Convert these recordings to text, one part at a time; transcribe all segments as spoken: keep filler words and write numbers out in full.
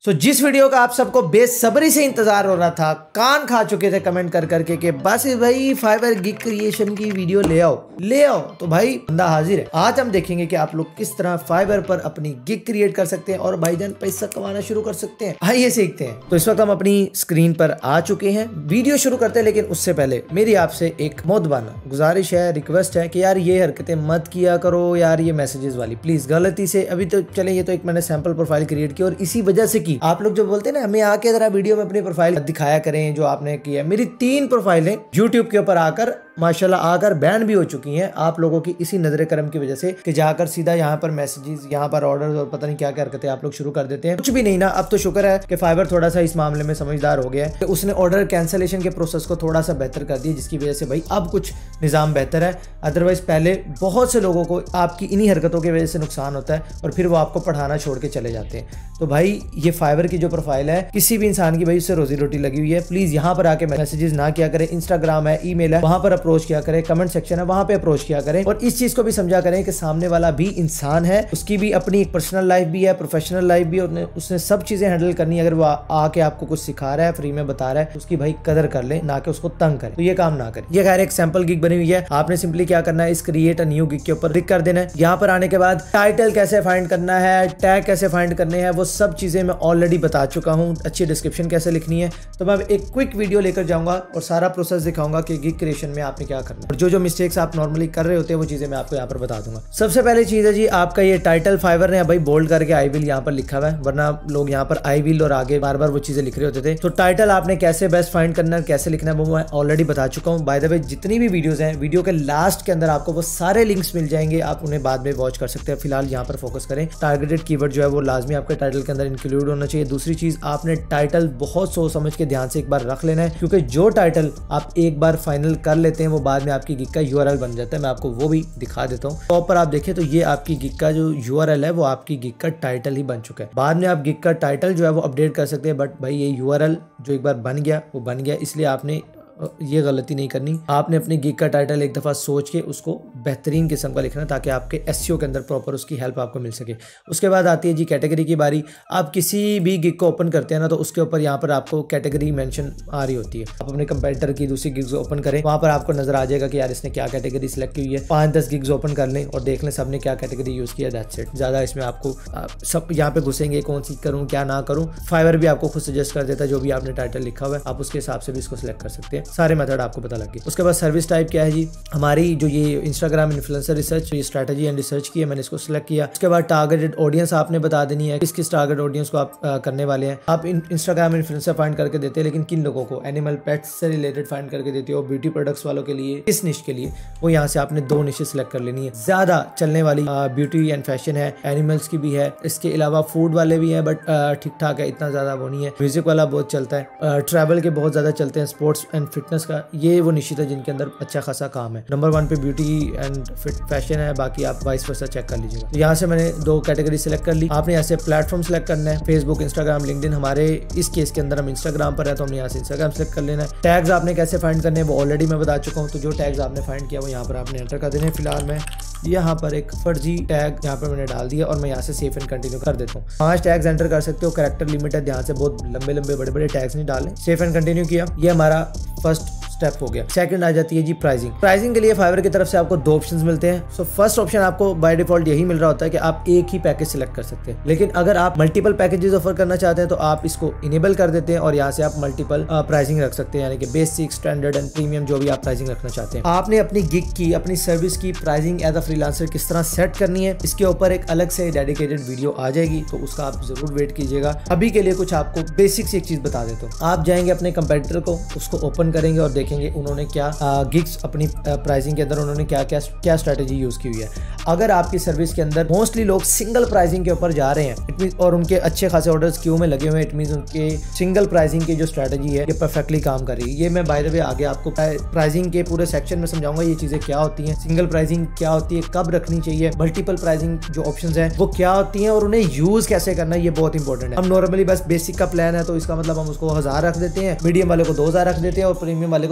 तो so, जिस video का आप सबको बेसब्री से इंतजार हो रहा था, कान खा चुके थे कमेंट कर करके कि बस भाई फाइवर गिग क्रिएशन की वीडियो ले आओ ले आओ, तो भाई बंदा हाजिर है। आज हम देखेंगे कि आप लोग किस तरह फाइवर पर अपनी गिग क्रिएट कर सकते हैं और भाईजान पैसा कमाना शुरू कर सकते हैं। आइए सीखते हैं। तो इस वक्त हम अपनी स्क्रीन पर आ चुके हैं, वीडियो शुरू करते हैं। लेकिन उससे पहले मेरी आपसे एक मोहब्बाना गुजारिश है, रिक्वेस्ट है कि यार ये हरकतें मत किया करो यार, ये मैसेजेस वाली प्लीज गलती से। अभी तो चले, ये तो एक मैंने सैंपल प्रोफाइल क्रिएट की और इसी वजह से की। आप लोग जो बोलते हैं ना हमें आके जरा वीडियो में अपनी प्रोफाइल दिखाया करें जो आपने किया। मेरी तीन प्रोफाइलें यूट्यूब के ऊपर आकर माशाल्लाह आकर बैन भी हो चुकी हैं आप लोगों की इसी नजरे करम की वजह से कि जाकर सीधा यहाँ पर मैसेजेस, यहाँ पर ऑर्डर और पता नहीं क्या क्या हरकतें आप लोग शुरू कर देते हैं। कुछ भी नहीं ना, अब तो शुक्र है कि फाइवर थोड़ा सा इस मामले में समझदार हो गया है कि उसने ऑर्डर कैंसिलेशन के प्रोसेस को थोड़ा सा बेहतर कर दिया, जिसकी वजह से भाई अब कुछ निज़ाम बेहतर है। अदरवाइज पहले बहुत से लोगों को आपकी इन्हीं हरकतों की वजह से नुकसान होता है और फिर वो आपको पढ़ाना छोड़ के चले जाते हैं। तो भाई ये फाइवर की जो प्रोफाइल है किसी भी इंसान की भाई उससे रोजी रोटी लगी हुई है। प्लीज यहाँ पर आके मैसेजेस ना किया करें। इंस्टाग्राम है, ईमेल है, वहां पर अप्रोच किया करें, कमेंट सेक्शन है वहां पे अप्रोच किया करें। और इस चीज को भी समझा करें कि सामने वाला भी इंसान है, उसकी भी अपनी एक पर्सनल लाइफ भी है, प्रोफेशनल लाइफ भी, और उसने सब चीजें हैंडल करनी है। अगर वो आके आपको कुछ सिखा रहा है, फ्री में बता रहा है, तो उसकी भाई कदर कर ले, ना कि उसको तंग करे। तो ये काम ना करें। ये खैर एक सैंपल गिग बनी हुई है। आपने सिंपली क्या करना है, इस क्रिएट अ न्यू गिग के ऊपर क्लिक कर देना है। यहाँ पर आने के बाद टाइटल कैसे फाइंड करना है, टैग कैसे फाइंड करने हैं, वो सब चीजें मैं ऑलरेडी बता चुका हूँ। अच्छी डिस्क्रिप्शन कैसे लिखनी है, तो मैं एक क्विक वीडियो लेकर जाऊंगा और सारा प्रोसेस दिखाऊंगा कि गिग क्रिएशन में आपने क्या करना है। और जो जो मिस्टेक्स आप नॉर्मली कर रहे होते हैं वो चीजें मैं आपको यहाँ पर बता दूंगा। सबसे पहले चीज है जी, आपका ये टाइटल फाइवर ने भाई बोल्ड करके आई विल यहाँ पर लिखा हुआ है, वरना लोग यहाँ पर आई विल और आगे बार बार वो चीजें लिख रहे होते थे। तो टाइटल आपने कैसे बेस्ट फाइंड करना है, कैसे लिखना है, वो मैं ऑलरेडी बता चुका हूँ। बाय द वे जितनी भी वीडियोस हैं, वीडियो के लास्ट के अंदर आपको वो सारे लिंक्स मिल जाएंगे, आप उन्हें बाद में वॉच कर सकते हैं। फिलहाल यहाँ पर फोकस करें। टारगेटेड कीवर्ड जो है वो लाजमी आपके टाइटल के अंदर इंक्लूड होना चाहिए। दूसरी चीज, आपने टाइटल बहुत सोच समझ के ध्यान से एक बार रख लेना है, क्योंकि जो टाइटल आप एक बार फाइनल कर लेते हैं वो बाद में आपकी गिग का यूआरएल बन जाता है। मैं आपको वो भी दिखा देता हूँ। टॉप पर आप देखें तो ये आपकी गिग का जो यूआरएल है वो आपकी गिग का टाइटल ही बन चुका है। बाद में आप गिग का टाइटल जो है वो अपडेट कर सकते हैं, बट भाई ये यूआरएल जो एक बार बन गया वो बन गया, इसलिए आपने ये गलती नहीं करनी। आपने अपनी गिग का टाइटल एक दफा सोच के उसको बेहतरीन किस्म का लिखना, ताकि आपके एसईओ के अंदर प्रॉपर उसकी हेल्प आपको मिल सके। उसके बाद आती है जी कैटेगरी की बारी। आप किसी भी गिग को ओपन करते हैं ना, तो उसके ऊपर यहाँ पर आपको कैटेगरी मेंशन आ रही होती है। आप अपने कंपेटिटर की दूसरी गिग्स ओपन करें, वहां पर आपको नजर आ जाएगा कि यार इसने क्या कैटेगरी सिलेक्ट की हुई है। पांच दस गिग्स ओपन कर लें और देख लें सबने क्या कैटेगरी यूज किया, दैट्स इट। ज्यादा इसमें आपको सब यहाँ पे घुसेंगे कौन सी करूँ क्या ना करूँ, फाइवर भी आपको खुद सजेस्ट कर देता है। जो भी आपने टाइटल लिखा हुआ है आप उसके हिसाब से भी इसको सिलेक्ट कर सकते हैं। सारे मेथड आपको पता लग गया। उसके बाद सर्विस टाइप क्या है जी, हमारी जो ये इंस्टाग्राम इन्फ्लुएंसर रिसर्च, ये स्ट्रेटजी एंड रिसर्च की है, मैंने इसको सिलेक्ट किया। उसके बाद टारगेटेड ऑडियंस आपने बता देनी है, किस किस टारगेट ऑडियंस को आप आ, करने वाले हैं। आप इंस्टाग्राम इन्फ्लुएंसर फाइंड करके देते हैं, लेकिन किन लोगों को, एनिमल पेट्स से रिलेटेड फाइंड करके देते हो, ब्यूटी प्रोडक्ट्स वालों के लिए, किस निश के लिए, वो यहाँ से आपने दो निशेस सिलेक्ट कर लेनी है। ज्यादा चलने वाली ब्यूटी एंड फैशन है, एनिमल्स की भी है, इसके अलावा फूड वाले भी है, बट ठीक ठाक है, इतना ज्यादा वो नहीं है। म्यूजिक वाला बहुत चलता है, ट्रैवल के बहुत ज्यादा चलते हैं, स्पोर्ट्स एंड फिटनेस का ये वो निश्चित है जिनके अंदर अच्छा खासा काम है। नंबर वन पे ब्यूटी एंड फिट फैशन है, बाकी आप वाइस वर्सा चेक कर लीजिएगा। तो यहाँ से मैंने दो कैटेगरी सिलेक्ट कर ली। आपने यहाँ से प्लेटफॉर्म सिलेक्ट करना है, फेसबुक, इंस्टाग्राम, लिंक्डइन। हमारे इस केस के अंदर हम इंस्टाग्राम पर है, तो हमने यहाँ से इंस्टाग्राम सिलेक्ट कर लेना है। टैग्स आपने कैसे फाइंड करने हैं वो ऑलरेडी मैं बता चुका हूँ, तो जो टैग्स आपने फाइंड किया वो यहाँ पर आपने एंटर कर देने। फिलहाल मैं यहाँ पर एक फर्जी टैग यहाँ पर मैंने डाल दिया और मैं यहाँ से सेव एंड कंटिन्यू कर देता हूँ। पांच टैग्स एंटर कर सकते हो, कैरेक्टर लिमिट है, ध्यान से बहुत लंबे लंबे बड़े बड़े टैग्स नहीं डालें। सेव एंड कंटिन्यू किया, ये हमारा फर्स्ट स्टेप हो गया। सेकंड आ जाती है जी प्राइसिंग। प्राइसिंग के लिए फाइवर की तरफ से आपको दो ऑप्शंस मिलते हैं। सो फर्स्ट ऑप्शन आपको बाय डिफॉल्ट यही मिल रहा होता है कि आप एक ही पैकेज सिलेक्ट कर सकते हैं, लेकिन अगर आप मल्टीपल पैकेजेस ऑफर करना चाहते हैं तो आप इसको इनेबल कर देते हैं और यहाँ से आप मल्टीपल प्राइसिंग रख सकते हैं, यानी कि बेसिक, स्टैंडर्ड एंड प्रीमियम, जो भी आप प्राइसिंग रखना चाहते हैं। आपने अपनी गिग की, अपनी सर्विस की प्राइसिंग एज अ फ्रीलांसर किस तरह सेट करनी है, इसके ऊपर एक अलग से डेडिकेटेड वीडियो आ जाएगी, तो उसका आप जरूर वेट कीजिएगा। अभी के लिए कुछ आपको बेसिक से एक चीज बता देता हूँ। आप जाएंगे अपने कंपेटिटर को, उसको ओपन करेंगे और देखेंगे उन्होंने क्या गिग्स अपनी प्राइसिंग के अंदर उन्होंने क्या क्या क्या स्ट्रेटेजी यूज की हुई है। अगर आपकी सर्विस के अंदर मोस्टली लोग सिंगल प्राइसिंग के ऊपर जा रहे हैं, इट मींस, और उनके अच्छे खासे ऑर्डर्स क्यू में लगे हुए हैं, इट मींस उनके सिंगल प्राइसिंग की जो स्ट्रेटेजी है ये परफेक्टली काम कर रही है। ये मैं बाय द वे आगे आपको प्राइसिंग के पूरे सेक्शन में समझाऊंगा ये चीजें क्या होती हैं, सिंगल प्राइसिंग क्या होती है, कब रखनी चाहिए, मल्टीपल प्राइसिंग जो ऑप्शंस हैं वो क्या होती हैं और उन्हें यूज कैसे करना है, ये बहुत इंपॉर्टेंट है। हम नॉर्मली बस बेसिक का प्लान है तो इसका मतलब हम उसको हजार रख देते हैं, मीडियम वाले को दो हजार रख देते हैं और प्रीमियम वाले को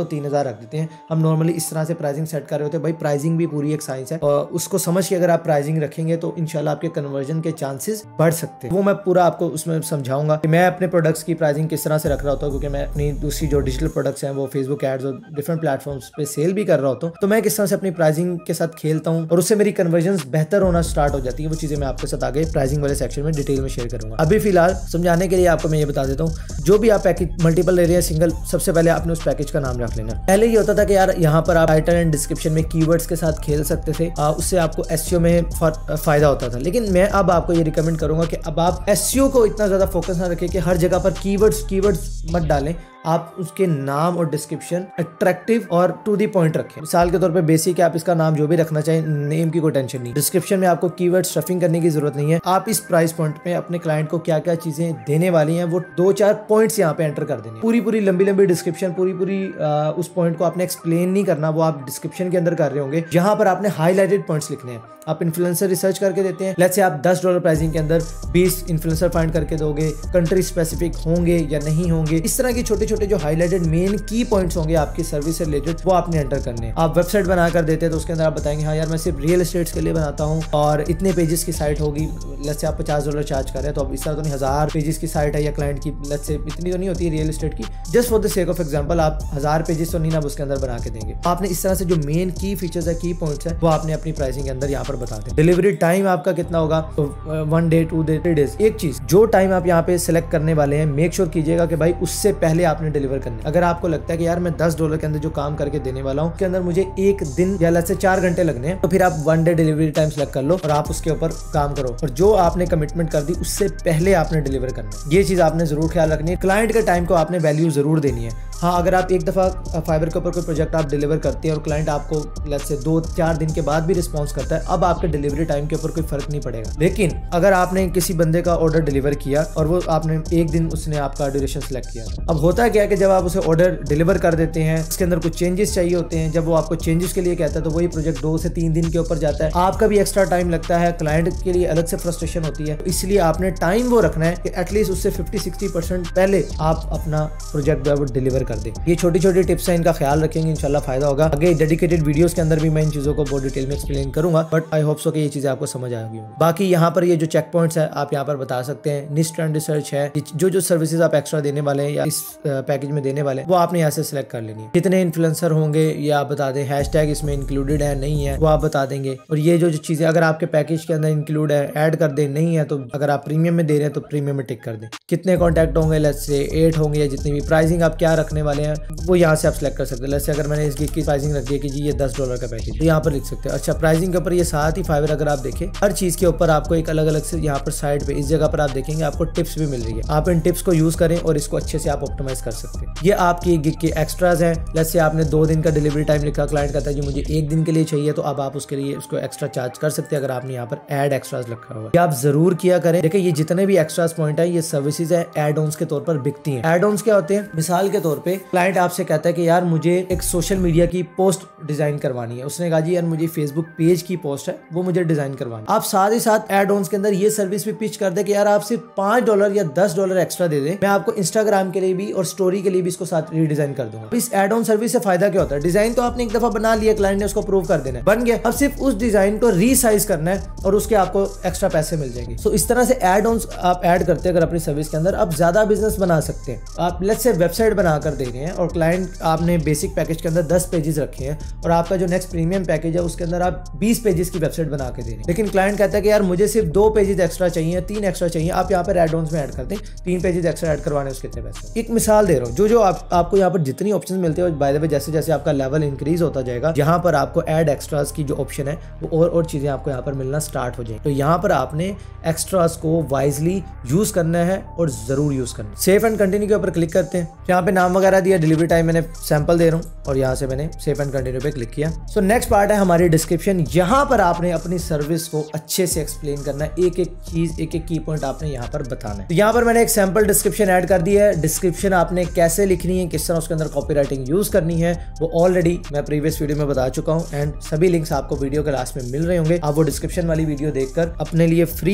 को तीन हजार रख देते हैं। हम नॉर्मली इस तरह से प्राइसिंग सेट कर रहे होते हैं। भाई प्राइसिंग भी पूरी एक साइंस है और उसको समझ के अगर आप प्राइसिंग रखेंगे तो इंशाल्लाह आपके कन्वर्जन के चांसेस बढ़ सकते हैं। वो मैं पूरा आपको उसमें समझाऊंगा कि मैं अपने प्रोडक्ट्स की प्राइसिंग किस तरह से रख रहा होता हूँ, क्योंकि मैं अपनी दूसरी जो डिजिटल प्रोडक्ट्स हैं वो फेसबुक एड्स और डिफरेंट प्लेटफॉर्म्स पे सेल भी कर रहा होता हूँ, तो मैं किस तरह से अपनी प्राइसिंग के साथ खेलता हूँ और उससे मेरी कन्वर्जन बेहतर होना स्टार्ट हो जाती है। वो चीजें मैं आपके साथ आगे प्राइसिंग वाले सेक्शन में डिटेल में शेयर करूंगा। अभी फिलहाल समझाने के लिए आपको मैं ये बता देता हूँ, जो भी आप पैकेज मल्टीपल ले रहे हैं सिंगल, सबसे पहले आपने उस पैकेज का नाम रख लेना। पहले ये होता था कि यार यहाँ पर आप टाइटल एंड डिस्क्रिप्शन में कीवर्ड्स के साथ खेल सकते थे, आ, उससे आपको एसईओ में फायदा होता था। लेकिन मैं अब आपको ये रिकमेंड करूंगा कि अब आप एसईओ को इतना ज्यादा फोकस ना रखें कि हर जगह पर कीवर्ड्स कीवर्ड्स मत डालें। आप उसके नाम और डिस्क्रिप्शन अट्रैक्टिव और टू दी पॉइंट रखें। मिसाल के तौर पे बेसिक है, आप इसका नाम जो भी रखना चाहें, नेम की कोई टेंशन नहीं। डिस्क्रिप्शन में आपको कीवर्ड स्टफिंग करने की जरूरत नहीं है। आप इस प्राइस पॉइंट पे अपने क्लाइंट को क्या क्या चीजें देने वाली हैं वो दो चार पॉइंट्स यहाँ पे एंटर कर देने। पूरी पूरी लंबी लंबी डिस्क्रिप्शन, पूरी पूरी आ, उस पॉइंट को आपने एक्सप्लेन नहीं करना, वो आप डिस्क्रिप्शन के अंदर कर रहे होंगे, जहां पर आपने हाईलाइटेड पॉइंट्स लिखने हैं। आप इन्फ्लुएंसर रिसर्च करके देते हैं, लेट्स से आप दस डॉलर प्राइसिंग के अंदर बीस इन्फ्लुएंसर फाइंड करके दोगे, कंट्री स्पेसिफिक होंगे या नहीं होंगे, इस तरह के छोटे छोटे जो हाईलाइटेड मेन की पॉइंट्स होंगे आपकी सर्विस से रिलेटेड, वो आपने एंटर करने हैं। आप वेबसाइट बना कर देते हैं तो उसके अंदर आप बताएंगे हाँ यार मैं सिर्फ रियल एस्टेट के लिए बनाता हूँ और इतने पेजेस की साइट होगी। लेट्स से आप पचास डॉलर चार्ज कर रहे हैं तो अब इस तरह तो नहीं, हजार पेजेस की साइट है या क्लाइंट की, लेट्स से इतनी तो नहीं होती है रियल एस्टेट की, just for the sake of example आप हजार पेजेस तो नहीं आप उसके अंदर बना के देंगे। आपने इस तरह से जो मेन की फीचर्स है, की पॉइंट्स है, वो आपने अपनी प्राइसिंग के अंदर यहाँ पर बता दें। डिलीवरी टाइम आपका कितना होगा, तो one day, two day, three days. एक चीज, जो टाइम आप यहाँ पे सिलेक्ट करने वाले हैं मेक श्योर कीजिएगा कि भाई उससे पहले आपने डिलीवर करना है। अगर आपको लगता है कि यार मैं दस डॉलर के अंदर जो काम करके देने वाला हूँ उसके अंदर मुझे एक दिन या लेट्स से चार घंटे लगने हैं, तो फिर आप one day delivery time select कर लो और आप उसके ऊपर काम करो। और जो आपने कमिटमेंट कर दी उससे पहले आपने डिलीवर करना है। ये चीज आपने जरूर ख्याल रखनी है। क्लाइंट के टाइम को आपने वैल्यू जरूर देनी है। हाँ, अगर आप एक दफा फाइबर के ऊपर कोई प्रोजेक्ट आप डिलीवर करते हैं और क्लाइंट आपको लेट्स से दो चार दिन के बाद भी रिस्पॉन्स करता है, अब आपके डिलीवरी टाइम के ऊपर कोई फर्क नहीं पड़ेगा। लेकिन अगर आपने किसी बंदे का ऑर्डर डिलीवर किया और वो आपने एक दिन उसने आपका ड्यूरेशन सेलेक्ट किया, अब होता क्या है कि जब आप उसे ऑर्डर डिलीवर कर देते हैं उसके अंदर कुछ चेंजेस चाहिए होते हैं, जब वो आपको चेंजेस के लिए कहता है तो वही प्रोजेक्ट दो से तीन दिन के ऊपर जाता है, आपका भी एक्स्ट्रा टाइम लगता है, क्लाइंट के लिए अलग से फ्रस्ट्रेशन होती है। इसलिए आपने टाइम वो रखना है कि एटलीस्ट उससे फिफ्टी सिक्सटी परसेंट पहले आप अपना प्रोजेक्ट जो है वो डिलीवर कर दें। ये छोटी छोटी टिप्स हैं, इनका ख्याल रखेंगे, इंशाल्लाह फायदा होगा। आगे डेडिकेटेड वीडियोस के अंदर भी मैं इन चीजों को बहुत डिटेल में एक्सप्लेन करूंगा, बट आई होप सो कि ये चीजें आपको समझ आएगी। बाकी यहाँ पर ये जो चेक पॉइंट्स है आप यहाँ पर बता सकते हैं। निस्ट एंड रिसर्च है, जो जो सर्विसेज आप एक्स्ट्रा देने वाले हैं या इस पैकेज में देने वाले हैं वो आपने यहाँ से सिलेक्ट कर लेनी है। कितने इन्फ्लुएंसर होंगे ये आप बता दें, हैशटैग इसमें इंक्लूडेड है नहीं है वो आप बता देंगे। और ये जो चीजें अगर आपके पैकेज के अंदर इंक्लूड है ऐड कर दें, नहीं है तो अगर आप प्रीमियम में दे रहे हैं तो प्रीमियम में टिक कर दें। कितने कॉन्टैक्ट होंगे, लेट्स से एट होंगे या जितनी भी प्राइसिंग आप क्या रखने वाले हैं वो यहाँ से आप सिलेक्ट कर सकते हैं। लेट्स से अगर मैंने इस गिग की प्राइसिंग रख दी है कि जी ये दस डॉलर का पैकेज, तो यहाँ पर लिख सकते हैं। अच्छा, प्राइसिंग के ऊपर ये साथ ही फाइवर अगर आप देखें हर चीज के ऊपर आपको एक अलग अलग से यहाँ पर साइड पे इस जगह पर आप देखेंगे आपको टिप्स भी मिल रही है। आप इन टिप्स को यूज करें और इसको अच्छे से आप ऑप्टिमाइज कर सकते हैं। ये आपकी गिग के एक्स्ट्राज हैं। लेट्स से आपने दो दिन का डिलीवरी टाइम लिखा, क्लाइंट कहता है जी मुझे एक दिन के लिए चाहिए, तो अब आप उसके लिए उसको एक्स्ट्रा चार्ज कर सकते हैं अगर आपने यहाँ पर एड एक्स्ट्राज लिखा हुआ है। आप जरूर किया करें। देखिए ये जितने भी एक्स्ट्राज पॉइंट है ये सर्विसेज है एड ऑन्स के तौर पर बिकती हैं। एड ऑन्स क्या होते हैं, मिसाल के तौर पे क्लाइंट आपसे कहता है कि यार मुझे एक सोशल मीडिया की पोस्ट डिजाइन करवानी है। उसने कहा जी यार मुझे फेसबुक पेज की पोस्ट है वो मुझे डिजाइन करवानी है। आप साथ ही साथ एड ऑन्स के अंदर ये सर्विस भी पिच कर दे कि यार आप सिर्फ पांच डॉलर या दस डॉलर एक्स्ट्रा दे दें, मैं आपको इंस्टाग्राम के लिए भी और स्टोरी के लिए भी इसको साथ रीडिजाइन कर दूंगा। इस एड ऑन सर्विस से फायदा क्या होता है, डिजाइन तो आपने एक दफा बना लिया, क्लाइंट ने उसको अप्रूव कर देना है, बन गया। अब सिर्फ उस डिजाइन को रीसाइज करना है और उसके आपको एक्स्ट्रा पैसे मिल जाएंगे। सो so, इस तरह से एड ऑन आप ऐड करते हैं अगर अपनी सर्विस के अंदर, आप ज्यादा बिजनेस बना सकते हैं। आप लेट्स से वेबसाइट बनाकर दे रहे हैं और क्लाइंट आपने बेसिक पैकेज के अंदर दस पेजेस रखे हैं और आपका जो नेक्स्ट प्रीमियम पैकेज है उसके अंदर आप बीस पेजेस की वेबसाइट बना के दे रहे हैं, लेकिन क्लाइंट कहता है कि यार मुझे सिर्फ दो पेजेस एक्स्ट्रा चाहिए, तीन एक्स्ट्रा चाहिए, आप यहाँ पर एड ऑन्स में ऐड कर दें, तीन पेजेस एक्स्ट्रा ऐड करवाने उसके कितने पैसे। एक मिसाल दे रहा हूँ, जो जो आप, आपको यहाँ पर जितनी ऑप्शन मिलते हैं बाय द वे जैसे जैसे आपका लेवल इंक्रीज होता जाएगा, यहाँ पर आपको एड एक्स्ट्रास की जो ऑप्शन है वो और और चीजें आपको यहाँ पर मिलना स्टार्ट हो जाएगी। तो यहाँ पर आपने एक्स्ट्रास को वाइजली यूज करना है और जरूर यूज करना है। सेफ एंड कंटिन्यू के ऊपर क्लिक करते हैं, यहाँ पे नाम वगैरह दिया, डिलीवरी टाइम मैंने सैंपल दे रहा हूँ और यहाँ से मैंने सेफ एंड कंटिन्यू पे क्लिक किया। सो नेक्स्ट पार्ट है हमारी डिस्क्रिप्शन। यहाँ पर आपने अपनी सर्विस को अच्छे से एक्सप्लेन करना है, एक एक चीज एक एक की पॉइंट आपने यहाँ पर बताना है। तो यहाँ पर मैंने एक सैंपल डिस्क्रिप्शन ऐड कर दी है। डिस्क्रिप्शन आपने कैसे लिखनी है, किस तरह उसके अंदर कॉपीराइटिंग यूज करनी है वो ऑलरेडी मैं प्रीवियस वीडियो में बता चुका हूँ एंड सभी लिंक्स आपको वीडियो के लास्ट में मिल रहे होंगे। आप वो डिस्क्रिप्शन वाली वीडियो देखकर अपने लिए फ्री में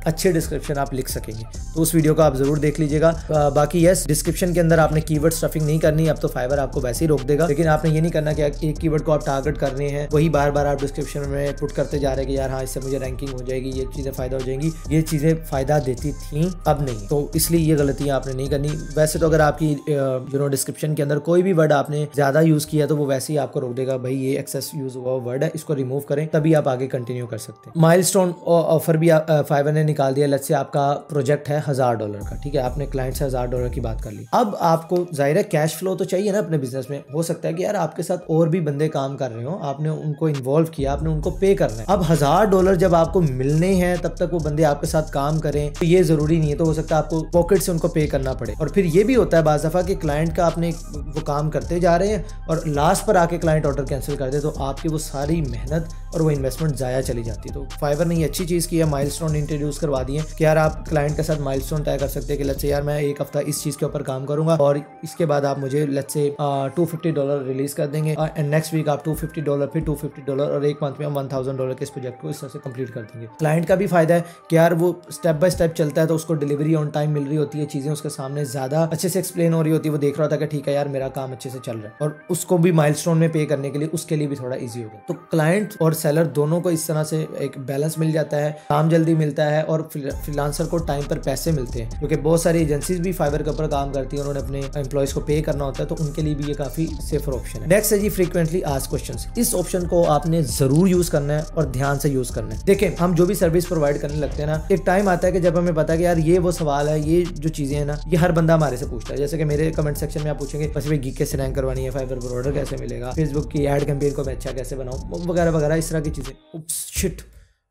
अच्छे डिस्क्रिप्शन आप लिख सकेंगे। तो उस वीडियो को आप जरूर देख लीजिएगा। बाकी यस, डिस्क्रिप्शन के अंदर आपने कीवर्ड स्टफिंग नहीं करनी, अब तो फाइवर आपको वैसे ही रोक देगा, लेकिन आपने ये नहीं करना कि एक कीवर्ड को आप टारगेट कर रहे हैं, वही बार बार आप डिस्क्रिप्शन में पुट करते जा रहे हैं कि यार हाँ इससे मुझे रैंकिंग हो जाएगी, ये चीजें फायदा हो जाएंगी। ये चीजें फायदा देती थी, अब नहीं। तो इसलिए ये गलतियां आपने नहीं करनी। वैसे तो अगर आपकी यू नो डिस्क्रिप्शन के अंदर कोई भी वर्ड आपने ज्यादा यूज किया तो वो वैसे ही आपको रोक देगा, भाई ये एक्सेस यूज हुआ वर्ड है, इसको रिमूव करें, तभी आप आगे कंटिन्यू कर सकते हैं। माइलस्टोन ऑफर भी फाइवर ने निकाल दिया। लेट्स से आपका प्रोजेक्ट है हजार डॉलर का, ठीक है, आपने क्लाइंट से हजार डॉलर की बात कर ली। अब आपको जाहिर है कैश फ्लो तो चाहिए ना अपने बिजनेस में। हो सकता है कि यार आपके साथ और भी बंदे काम कर रहे हो, आपने उनको इन्वॉल्व किया, आपने उनको पे करना है। अब हजार डॉलर जब आपको मिलने हैं तब तक वो बंदे आपके साथ काम करें, तो ये जरूरी नहीं है। तो हो सकता है आपको पॉकेट से उनको पे करना पड़े। और फिर ये भी होता है बाज़ दफा कि क्लाइंट का आपने वो काम करते जा रहे हैं और लास्ट पर आके क्लाइंट ऑर्डर कैंसिल कर दे, तो आपकी वो सारी मेहनत और वो इन्वेस्टमेंट जाया चली जाती है। तो फाइवर ने ये अच्छी चीज की है, माइलस्टोन इंट्रोड्यूस करवा दिए कि यार आप क्लाइंट के साथ माइलस्टोन तय कर सकते हैं कि लेट्स से यार मैं एक हफ्ता इस चीज के ऊपर काम करूंगा और इसके बाद आप मुझे let's say to fifty dollar release कर देंगे एंड नेक्स्ट वीक आप टू फिफ्टी डॉलर, फिर टू फिफ्टी डॉलर और एक मंथ में हम वन थाउजेंड डॉलर के इस प्रोजेक्ट को इस तरह से कंप्लीट कर देंगे। क्लाइंट का भी फायदा है कि यार वो स्टेप बाय स्टेप चलता है, तो उसको डिलीवरी ऑन टाइम मिल रही होती है, चीजें उसके सामने ज्यादा अच्छे से एक्सप्लेन हो रही होती है, वो देख रहा होता है कि ठीक है यार मेरा काम अच्छे से चल रहा है, और उसको भी माइलस्टोन में पे करने के लिए उसके लिए भी थोड़ा इजी हो गया। तो क्लाइंट और सेलर दोनों को इस तरह से एक बैलेंस मिल जाता है, काम जल्दी मिलता है और फ्रीलांसर को टाइम पर पैसे मिलते हैं, क्योंकि बहुत सारी एजेंसीज भी फाइवर के ऊपर काम करती है, उन्होंने अपने एम्प्लॉयज को पे करना होता है, तो उनके लिए भी ये काफी सेफर ऑप्शन है। नेक्स्ट है जी फ्रीक्वेंटली आस्क्ड क्वेश्चंस। इस ऑप्शन को आपने जरूर यूज करना है और ध्यान से यूज करना है। देखिए हम जो भी सर्विस प्रोवाइड करने लगते हैं ना, एक टाइम आता है कि जब हमें पता है कि यार ये वो सवाल है, ये जो चीजें हैं ना, ये हर बंदा हमारे से पूछता है। जैसे कि मेरे कमेंट सेक्शन में आप पूछेंगे बस भाई गिग कैसे रैंक करवानी है, फाइवर पर ऑर्डर कैसे मिलेगा, फेसबुक की एड कैंपेन को मैं अच्छा कैसे बनाऊं, वगैरह वगैरह इस तरह की चीजें। Oops shit.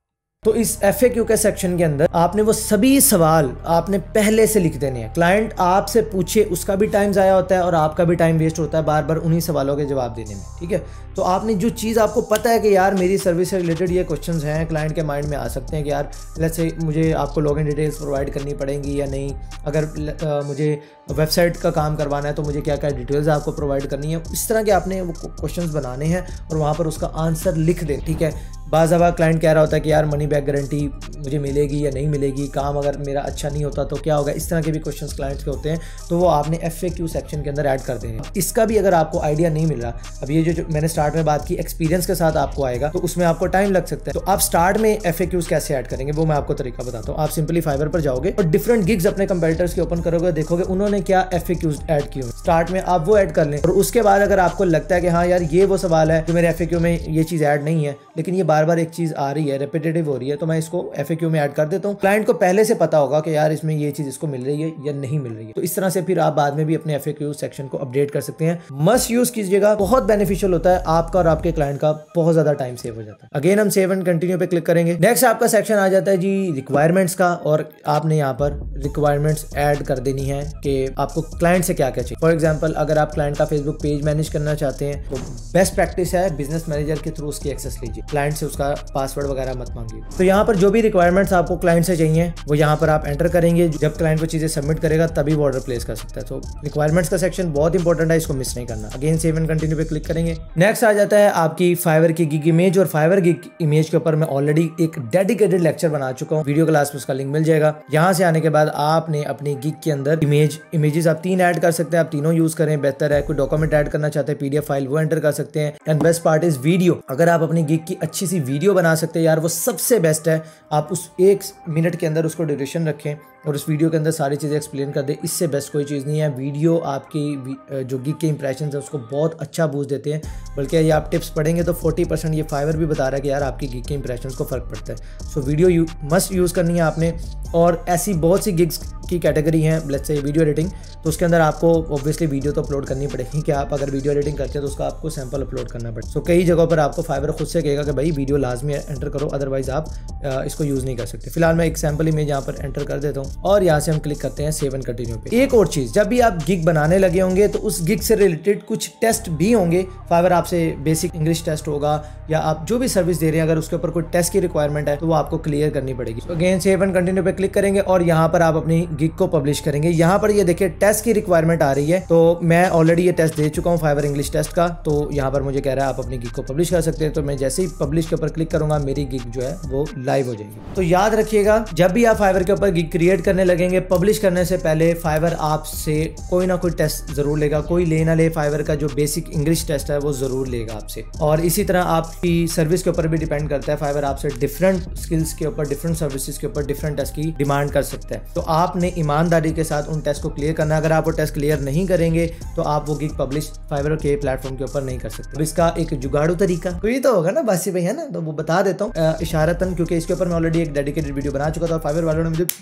तो इस एफ ए क्यू के सेक्शन के अंदर आपने वो सभी सवाल आपने पहले से लिख देने हैं। क्लाइंट आपसे पूछे उसका भी टाइम ज़ाया होता है और आपका भी टाइम वेस्ट होता है बार बार उन्हीं सवालों के जवाब देने में, ठीक है। तो आपने जो चीज़ आपको पता है कि यार मेरी सर्विस से रिलेटेड ये क्वेश्चंस हैं, क्लाइंट के माइंड में आ सकते हैं कि यार लेट्स से मुझे आपको लॉगिन डिटेल्स प्रोवाइड करनी पड़ेंगी या नहीं, अगर आ, मुझे वेबसाइट का काम करवाना है तो मुझे क्या क्या डिटेल्स आपको प्रोवाइड करनी है, इस तरह के आपने वो क्वेश्चंस बनाने हैं और वहाँ पर उसका आंसर लिख दें, ठीक है। बाज़ दफ़ा क्लाइंट कह रहा होता है कि यार मनी बैक गारंटी मुझे मिलेगी या नहीं मिलेगी, काम अगर मेरा अच्छा नहीं होता तो क्या होगा, इस तरह के भी क्वेश्चंस क्लाइंट्स के होते हैं, तो वो आपने एफ ए क्यू सेक्शन के अंदर ऐड कर देंगे। इसका भी अगर आपको आइडिया नहीं मिल रहा, अब ये जो, जो मैंने स्टार्ट में बात की एक्सपीरियंस के साथ आपको आएगा, तो उसमें आपको टाइम लग सकता है। तो आप स्टार्ट में एफ ए क्यूज कैसे ऐड करेंगे वो मैं आपको तरीका बताता हूँ। आप सिंपली फाइवर पर जाओगे और डिफरेंट गिग्स अपने कंपेटिटर्स के ओपन करोगे, देखोगे उन्होंने क्या एफ ए क्यूज ऐड किए। स्टार्ट में आप वो ऐड कर लें और उसके बाद अगर आपको लगता है कि हाँ यार ये वो सवाल है जो मेरे एफ ए क्यू में ये चीज़ ऐड नहीं है, लेकिन ये बार बार एक चीज़ आ रही है, रेपिटेटिव हो रही है, तो मैं इसको एफ ए क्यू में ऐड कर देता हूँ। क्लाइंट को पहले से पता होगा कि यार इसमें ये चीज इसको मिल रही है या नहीं मिल रही है, तो इस तरह से फिर आप बाद में भी अपने एफ ए क्यू सेक्शन को अपडेट कर सकते हैं। मस्ट यूज कीजिएगा, बहुत बेनिफिशियल होता है, आपका और आपके क्लाइंट का बहुत ज्यादा टाइम सेव हो जाता है। अगेन हम सेव एंड कंटिन्यू पे क्लिक करेंगे। नेक्स्ट आपका सेक्शन आ जाता है जी रिक्वायरमेंट्स का, और आपने यहाँ पर रिक्वायरमेंट्स ऐड कर देनी है कि आपको क्लाइंट से क्या क्या चाहिए। फॉर एग्जाम्पल अगर आप क्लाइंट का फेसबुक पेज मैनेज करना चाहते हैं तो बेस्ट प्रैक्टिस है बिजनेस मैनेजर के थ्रू उसकी एक्सेस लीजिए, क्लाइंट से उसका पासवर्ड वगैरह मत मांगिए। तो यहाँ पर जो भी रिक्वायरमेंट्स आपको क्लाइंट से चाहिए वो यहाँ पर आप एंटर करेंगे। जब क्लाइंट को चीजें सबमिट करेगा तभी वो ऑर्डर प्लेस कर सकता है। तो रिक्वायरमेंट्स का सेक्शन बहुत इंपॉर्टेंट है, इसको मिस नहीं करना। अगेन सेव एंड कंटिन्यू पे क्लिक करेंगे। नेक्स्ट आ जाता है आपकी फाइवर की गिग इमेज, और फाइवर गिग इमेज के ऊपर मैं ऑलरेडी एक डेडिकेटेड लेक्चर बना चुका हूँ, वीडियो क्लास में उसका लिंक मिल जाएगा। यहाँ से आने के बाद आपने अपनी गिग के अंदर इमेज इमेजेस आप तीन ऐड कर सकते हैं, आप तीनों यूज करें बेहतर है। कोई डॉक्यूमेंट ऐड करना चाहते हैं, पीडीएफ फाइल, वो एंटर कर सकते हैं। And best part is video, अगर आप अपनी गिग की अच्छी सी वीडियो बना सकते हैं यार वो सबसे बेस्ट है। आप उस एक मिनट के अंदर उसको ड्यूरेशन रखें और उस वीडियो के अंदर सारी चीज़ें एक्सप्लेन कर दे, इससे बेस्ट कोई चीज़ नहीं है। वीडियो आपकी जो गिग के इंप्रेशंस है उसको बहुत अच्छा बूस्ट देते हैं, बल्कि ये आप टिप्स पढ़ेंगे तो फोर्टी परसेंट ये फाइवर भी बता रहा है कि यार आपकी गिग के इंप्रेशंस को फ़र्क पड़ता है। So video you must use करनी है आपने। और ऐसी बहुत सी गिग्स की कैटेगरी हैं, लेट्स से वीडियो एडिटिंग, तो उसके अंदर आपको ऑब्वियसली वीडियो तो अपलोड करनी पड़ेगी कि आप अगर वीडियो एडिटिंग करते हैं तो उसका आपको सैंपल अपलोड करना पड़ेगा। सो कई जगहों पर आपको फाइवर खुद से कहेगा कि भाई वीडियो लाजमी एंटर करो, अदरवाइज आप इसको यूज़ नहीं कर सकते। फिलहाल मैं एक सैंपल इमेज यहाँ पर एंटर कर देता हूँ। और यहाँ से हम क्लिक करते हैं सेव एंड कंटिन्यू पे। एक और चीज, जब भी आप गिग बनाने लगे होंगे तो उस गिग से रिलेटेड कुछ टेस्ट भी होंगे। फाइवर आपसे बेसिक इंग्लिश टेस्ट होगा या आप जो भी सर्विस दे रहे हैं, अगर उसके ऊपर कोई टेस्ट की रिक्वायरमेंट है तो वो आपको क्लियर करनी पड़ेगी। तो अगेन सेव एंड कंटिन्यू पे क्लिक करेंगे और यहाँ पर आप अपनी गिग को पब्लिश करेंगे। यहाँ पर ये देखिए टेस्ट की रिक्वायरमेंट आ रही है, तो मैं ऑलरेडी ये टेस्ट दे चुका हूँ फाइवर इंग्लिश टेस्ट का। तो यहाँ पर मुझे कह रहा है आप अपनी गिग को पब्लिश कर सकते हैं। तो मैं जैसे ही पब्लिश के ऊपर क्लिक करूंगा मेरी गिग जो है वो लाइव हो जाएगी। तो याद रखिएगा, जब भी आप फाइवर के ऊपर गिग क्रिएट करने लगेंगे, पब्लिश करने से पहले फाइवर आपसे कोई ना कोई टेस्ट जरूर लेगा। कोई ले ना ले, फाइवर का जो बेसिक इंग्लिश टेस्ट है वो जरूर लेगा आपसे। और इसी तरह आपकी सर्विस के ऊपर भी डिपेंड करता है, फाइवर आपसे डिफरेंट स्किल्स के ऊपर, डिफरेंट सर्विसेज के ऊपर डिफरेंट टेस्ट की डिमांड कर सकता है। तो आपने ईमानदारी के साथ उन टेस्ट को क्लियर करना है। अगर आप वो टेस्ट क्लियर नहीं करेंगे तो आप वो गिग पब्लिश फाइवर के प्लेटफॉर्म के ऊपर नहीं कर सकते। तो इसका एक जुगाड़ू तरीका कोई तो होगा ना बासी भाई, है ना, तो वो बता देता हूँ इशारतन, क्योंकि इसके ऊपर मैं ऑलरेडी एक डेडिकेटेड वीडियो बना चुका था और फाइवर वालों ने मुझे,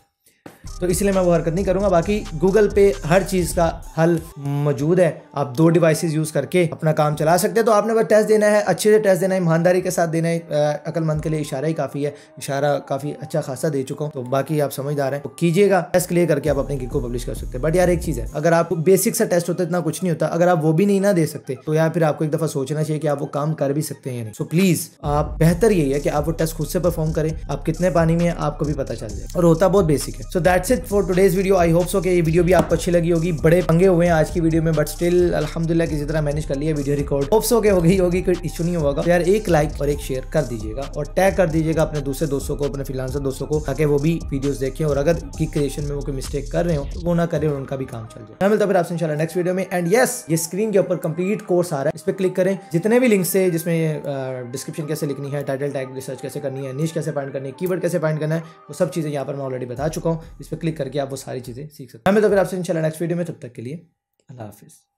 तो इसलिए मैं वो हरकत नहीं करूंगा। बाकी गूगल पे हर चीज का हल मौजूद है। आप दो डिवाइसेस यूज करके अपना काम चला सकते हैं। तो आपने बस टेस्ट देना है, अच्छे से टेस्ट देना है, ईमानदारी के साथ देना है। अक्लमंद के लिए इशारा ही काफी है, इशारा काफी अच्छा खासा दे चुका हूँ। तो बाकी आप समझदार हैं तो कीजिएगा, टेस्ट क्लियर करके आप अपने गिग को पब्लिश कर सकते हैं। बट यार एक चीज है, अगर आपको बेसिक सा टेस्ट होता है इतना कुछ नहीं होता, अगर आप वो भी नहीं ना दे सकते तो यार फिर आपको एक दफा सोचना चाहिए कि आप वो काम कर भी सकते हैं या नहीं। सो प्लीज आप, बेहतर यही है कि आप वो टेस्ट खुद से परफॉर्म करें। आप कितने पानी में है आपको भी पता चल जाए, और होता बहुत बेसिक है। So that's it for today's video. I hope so कि ये वीडियो भी आपको अच्छी लगी होगी। बड़े पंगे हुए हैं आज की वीडियो में, बट स्टिल अल्हम्दुलिल्लाह किसी तरह मैनेज कर लिया वीडियो रिकॉर्ड। होप सो के हो गई होगी, कोई इशू नहीं होगा। तो यार एक लाइक और एक शेयर कर दीजिएगा और टैग कर दीजिएगा अपने दूसरे दोस्तों को, अपने फ्रीलांसर दोस्तों को, ताकि वो भी वीडियोस देखें और अगर गिग क्रिएशन में वो कोई मिस्टेक कर रहे हो तो वो ना करें और उनका भी काम चल जाए। मैं मिलता फिर आपसे इंशाल्लाह नेक्स्ट वीडियो में। एंड यस, ये स्क्रीन के ऊपर कंप्लीट कोर्स आ रहा है, इस पर क्लिक करें। जितने भी लिंक्स है जिसमें डिस्क्रिप्शन कैसे लिखनी है, टाइटल टैग रिसर्च कैसे करनी है, निश कैसे फाइंड करनी है, कीवर्ड कैसे फाइंड करना है, वो सब चीजें यहाँ पर मैं ऑलरेडी बता चुका हूँ। इस पर क्लिक करके आप वो सारी चीजें सीख सकते हैं। मैं तो फिर आपसे इंशाल्लाह नेक्स्ट वीडियो में, तब तक के लिए अल्लाह हाफिज़।